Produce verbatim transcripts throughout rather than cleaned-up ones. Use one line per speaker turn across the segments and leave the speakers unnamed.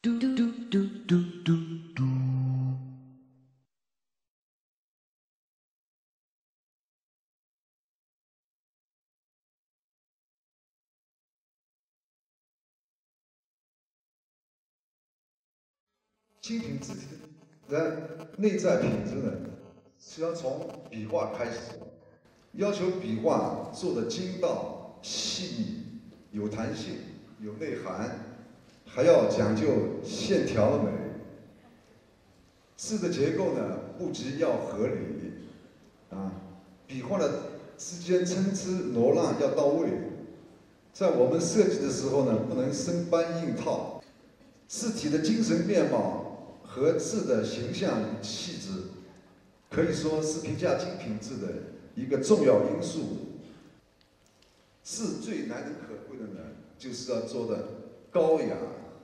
精品字体的内在品质呢，是要从笔画开始，要求笔画做的精到、细腻、有弹性、有内涵，还要讲究线条的美。字的结构呢，不仅要合理，啊，笔画的之间参差罗浪要到位。在我们设计的时候呢，不能生搬硬套，字体的精神面貌和字的形象与气质，可以说是评价精品字的一个重要因素。字最难能可贵的呢，就是要做的高雅、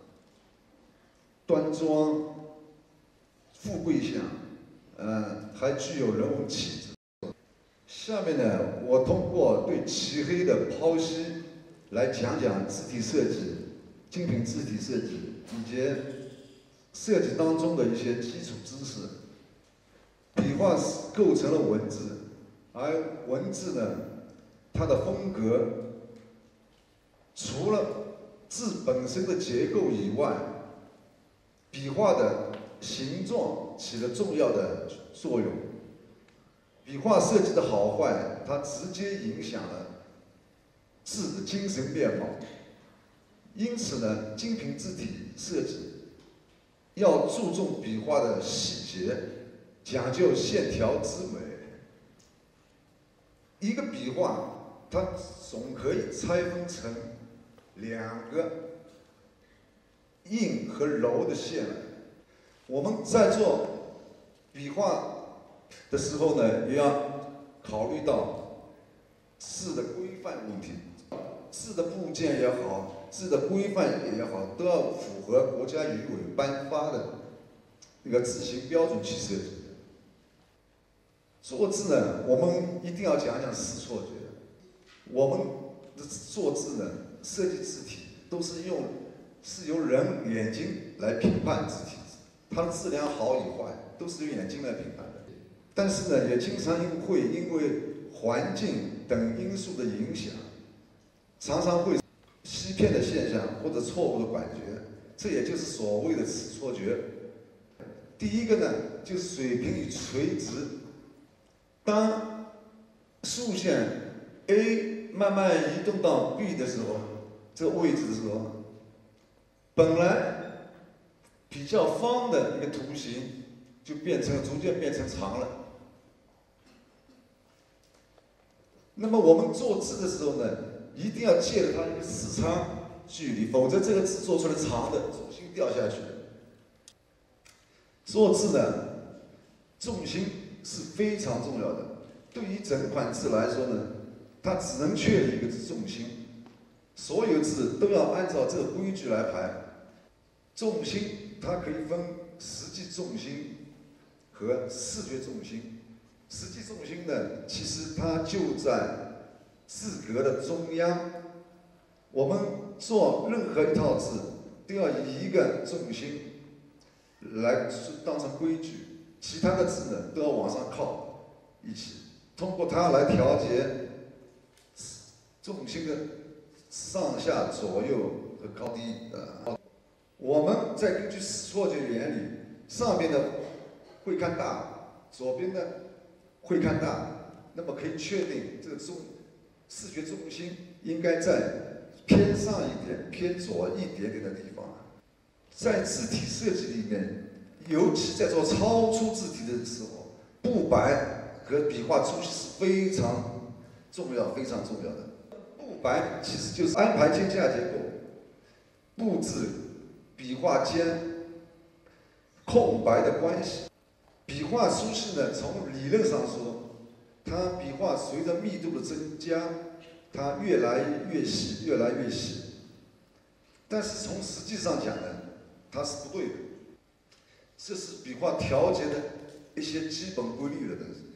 端庄、富贵相，呃，还具有人文气质。下面呢，我通过对漆黑的剖析，来讲讲字体设计、精品字体设计以及设计当中的一些基础知识。笔画构成了文字，而文字呢，它的风格除了字本身的结构以外，笔画的形状起了重要的作用。笔画设计的好坏，它直接影响了字的精神面貌。因此呢，精品字体设计要注重笔画的细节，讲究线条之美。一个笔画，它总可以拆分成两个硬和柔的线。我们在做笔画的时候呢，也要考虑到字的规范问题。字的部件也好，字的规范也好，都要符合国家语委颁发的那个字形标准去设计。做字呢，我们一定要讲讲视错觉。我们的做字呢，设计字体都是用是由人眼睛来评判字体，它的质量好与坏都是由眼睛来评判的。但是呢，也经常会因为环境等因素的影响，常常会欺骗的现象或者错误的感觉，这也就是所谓的视错觉。第一个呢，就是水平与垂直。当竖线 A 慢慢移动到 B 的时候，这个位置的时候，本来比较方的一个图形就变成逐渐变成长了。那么我们做字的时候呢，一定要借着它一个视差距离，否则这个字做出来长的，重心掉下去了。做字呢，重心是非常重要的。对于整款字来说呢，它只能确立一个重心，所有字都要按照这个规矩来排。重心它可以分实际重心和视觉重心。实际重心呢，其实它就在字格的中央。我们做任何一套字，都要以一个重心来当成规矩，其他的字呢都要往上靠一起，通过它来调节重心的上下左右和高低。呃，我们再根据视错觉原理，上边的会看大，左边的会看大，那么可以确定这个重视觉重心应该在偏上一点、偏左一点点的地方。在字体设计里面，尤其在做超粗字体的时候，布白和笔画粗细是非常重要、非常重要的。布白其实就是安排间架结构，布置笔画间空白的关系。笔画粗细呢，从理论上说，它笔画随着密度的增加，它越来越细，越来越细。但是从实际上讲呢，它是不对的。这是笔画调节的一些基本规律的东西。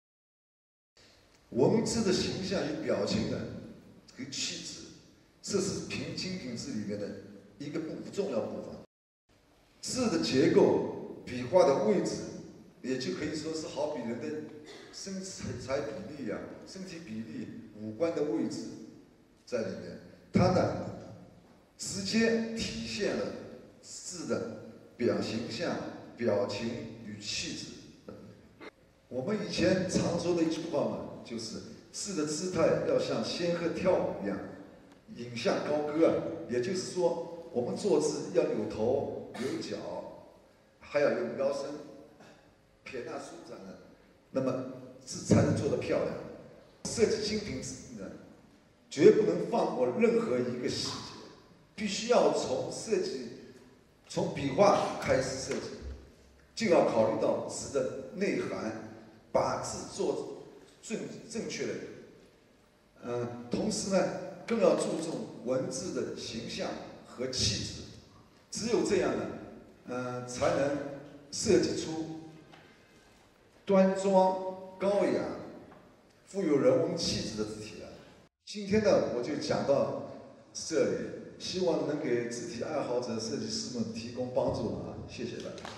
文字的形象与表情呢，和气质，这是评精品字里面的一个不重要部分。 字的结构、笔画的位置，也就可以说是好比人的身材比例啊、身体比例、五官的位置在里面。它呢，直接体现了字的表形象、表情与气质。我们以前常说的一句话嘛，就是字的姿态要像仙鹤跳舞一样，引向高歌啊。也就是说，我们做字要有头有脚，还要有腰身，撇捺舒展的，那么字才能做得漂亮。设计精品字呢，绝不能放过任何一个细节，必须要从设计，从笔画开始设计，就要考虑到字的内涵。把字做正正确的，嗯，同时呢，更要注重文字的形象和气质。只有这样呢，嗯，才能设计出端庄、高雅、富有人文气质的字体来。今天呢，我就讲到这里，希望能给字体爱好者、设计师们提供帮助啊！谢谢大家。